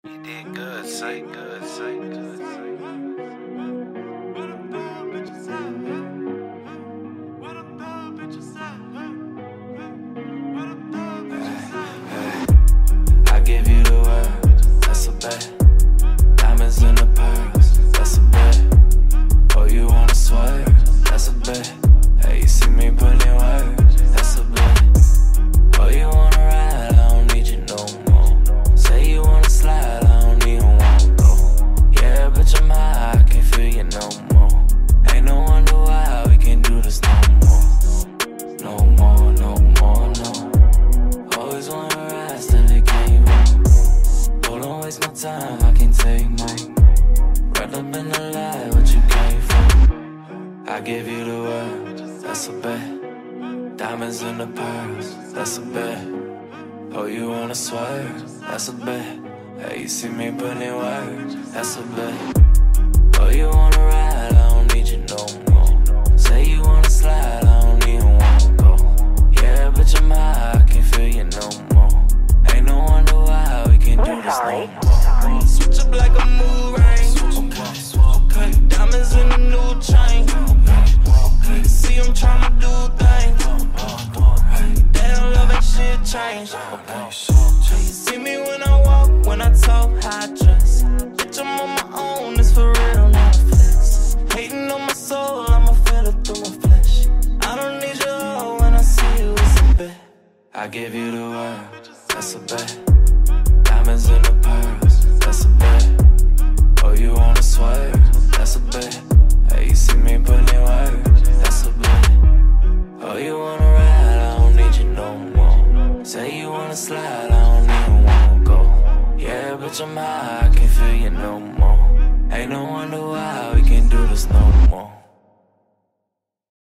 You did good, say good, say good, say good. What a bad bitch you said, what a bad bitch you said, what a bad bitch you said. I give you the world, that's a bet. Diamonds in the pearls, that's a bet. Oh, you wanna swerve, that's a bet. Hey, you see me put in work, that's a bet. Oh, you wanna ride, I don't need you no more. Say you wanna slide, I don't even wanna go. Yeah, bitch, I'm high, I can't feel you no more. Ain't no wonder why we can't do this no more. No more, no more, no. Always wanna ride, still it can't move. Oh, don't waste my time, I can't take more. Wrapped up in the lie, what you came for. I give you the world, that's a bet. Diamonds in the pearls, that's a bet. Oh, you wanna swerve, that's a bet. Hey, you see me put in work, that's a bet. Oh, you wanna ride, I don't need you no more. Say you wanna slide, I don't even wanna go. Yeah, bitch, I'm high, I can't feel you no more. Ain't no wonder why we can't do this no more. Switch up like a mood ring. Okay, diamonds in a new chain. Okay, see I'm tryna do things. They don't love that shit change. Okay, you see me when I walk, when I talk, how I dress. Bitch, I'm on my own, it's for real, not a flex. Hating on my soul, I'ma feel it through my flesh. I don't need your love when I see you, it's a bet. I give you the world, that's a bet. Diamonds in the pearls, that's a bet. Oh, you wanna swerve, that's a bet. Hey, you see me put in work, that's a bet. Oh, you wanna ride, I don't need you no more. Say you wanna slide, I don't even wanna go. Yeah, bitch, I'm high, I can't feel you no more. Ain't no wonder why we can't do this no more.